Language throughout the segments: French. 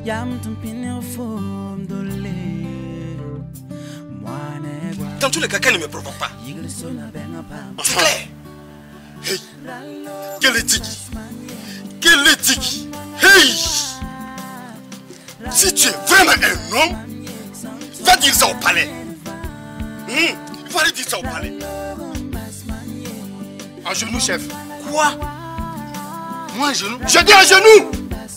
Dans tous les cas, qu'elle ne me provoque pas. C'est clair. Hey, quel éthique. Quel éthique. Hey, si tu es vraiment un homme, va dire ça au palais. Va aller dire ça au palais. À genoux, chef. Quoi? Moi, à genoux? Je dis à genoux!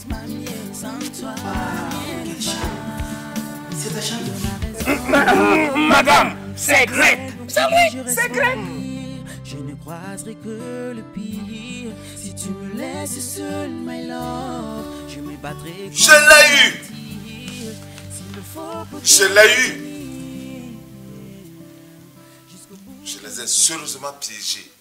C'est ta chambre. Madame, secrète. Ça oui, secrète. Je ne croiserai que le pire. Si tu me laisses seul, my love, je me battrai. Je l'ai eu. Je l'ai eu. Je les ai sérieusement piégés.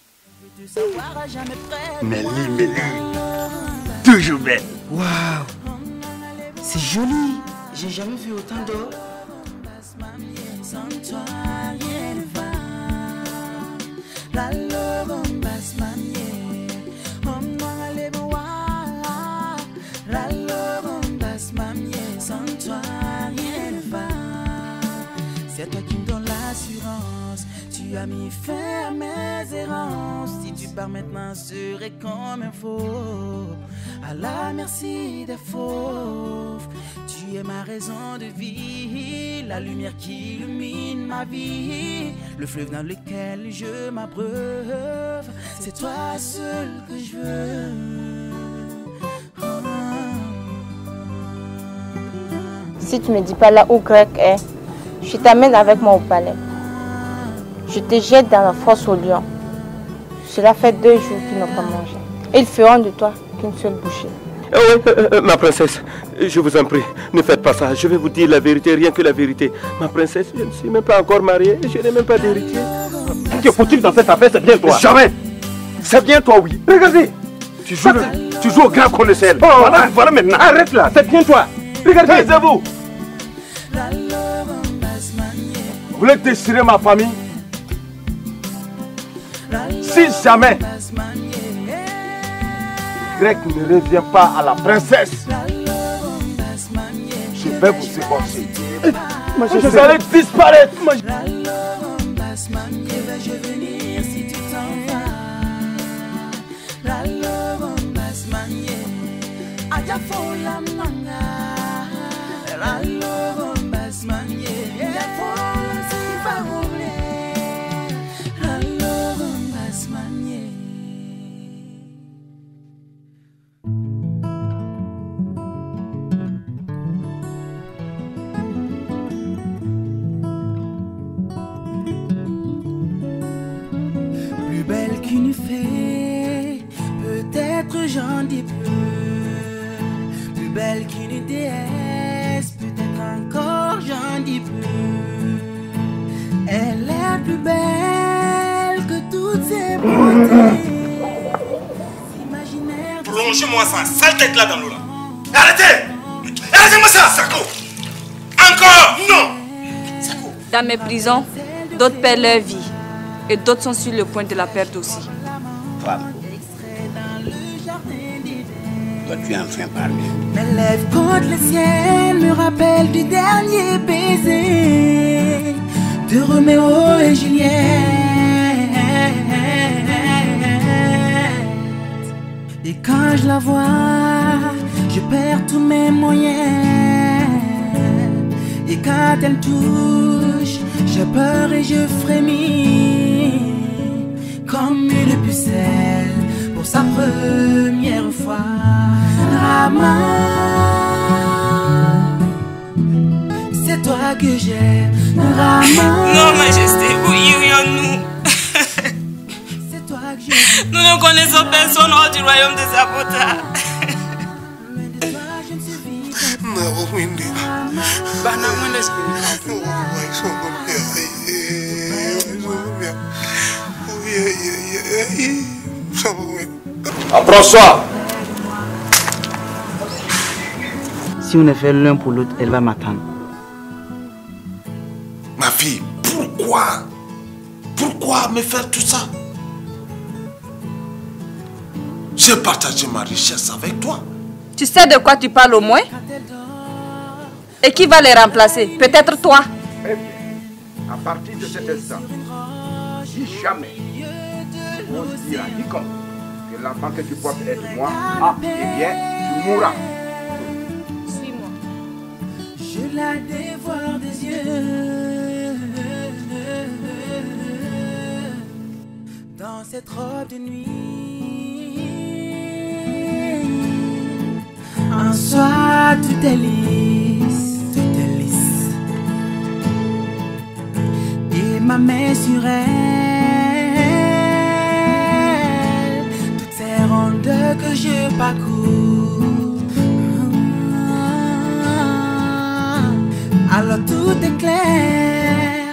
Mélie, toujours belle. Waouh, c'est joli. J'ai jamais vu autant d'or. Sans toi, rien ne va. La love on basse manier. La love on basse manier. Sans toi, rien ne va. C'est toi qui me donne l'assurance. Tu as mis fin à mes errances. Si tu pars maintenant, serait comme un faux. À la merci des fauves. Tu es ma raison de vie, la lumière qui illumine ma vie, le fleuve dans lequel je m'abreuve. C'est toi seul que je veux. Si tu me dis pas là où Greg est, je t'amène avec moi au palais. Je te jette dans la fosse au lion. Cela fait 2 jours qu'ils n'ont pas mangé. Ils feront de toi qu'une seule bouchée. Ma princesse, je vous en prie, ne faites pas ça. Je vais vous dire la vérité, rien que la vérité. Ma princesse, je ne suis même pas encore mariée et je n'ai même pas d'héritier. Que faut-il dans cette affaire? C'est bien toi. Jamais. C'est bien toi, oui. Regardez. Tu joues au grand connaisseur. Voilà maintenant. Arrête là, c'est bien toi. Regardez, c'est vous. Vous voulez déchirer ma famille? Si jamais Greg ne revient pas à la princesse, je vais vous écorcher. Vous allez disparaître. Plus belle qu'une fée, peut-être j'en dis peu. Plus belle qu'une déesse, peut-être encore j'en dis peu. Elle est plus belle que toutes ces beautés. Plongez-moi sa sale tête là dans l'eau là. Arrêtez! Arrêtez-moi ça, Sako! Encore! Non! Sako! Dans mes prisons, d'autres perdent leur vie. Et d'autres sont sur le point de la perdre aussi. Femme, dois-tu enfin parler? Mes lèvres contre les siennes me rappellent du dernier baiser de Roméo et Juliette. Et quand je la vois, je perds tous mes moyens. Et quand elle touche, j'ai peur et je frémis comme une pucelle pour sa première fois. Rama, c'est toi que j'aime. Rama, Non, Majesté, où irions-nous? c'est toi que je Nous ne connaissons personne hors du royaume des Abota. Approche-toi. Si on est fait l'un pour l'autre, elle va m'attendre. Ma fille, pourquoi? Pourquoi me faire tout ça? J'ai partagé ma richesse avec toi. Tu sais de quoi tu parles au moins? Et qui va les remplacer? Peut-être toi. Eh bien, à partir de cet instant, si jamais on dira quiconque que l'enfant que tu portes est de moi, eh bien, tu mourras. Suis-moi. Je la dévore des yeux. Dans cette robe de nuit, en soi tout est lisse, tout est lisse. Et ma main sur elle, toutes ces rondes que je parcours. Alors tout est clair.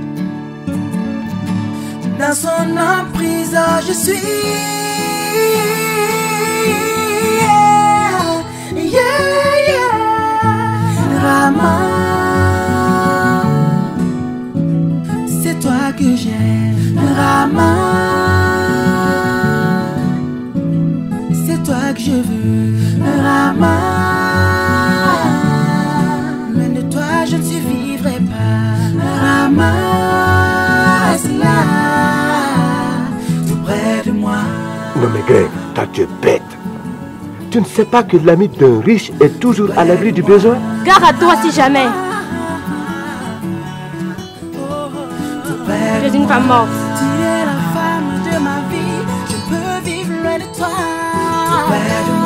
Dans son emprise, je suis. Rama, c'est toi que j'aime. Rama, c'est toi que je veux. Rama, mais de toi je ne survivrai pas. Rama, reste là, tout près de moi. Non mais Greg, toi tu es bête. Tu ne sais pas que l'ami d'un riche est toujours à l'abri du besoin? Gare à toi si jamais. Je suis une femme morte. Tu es la femme de ma vie, je peux vivre loin de toi.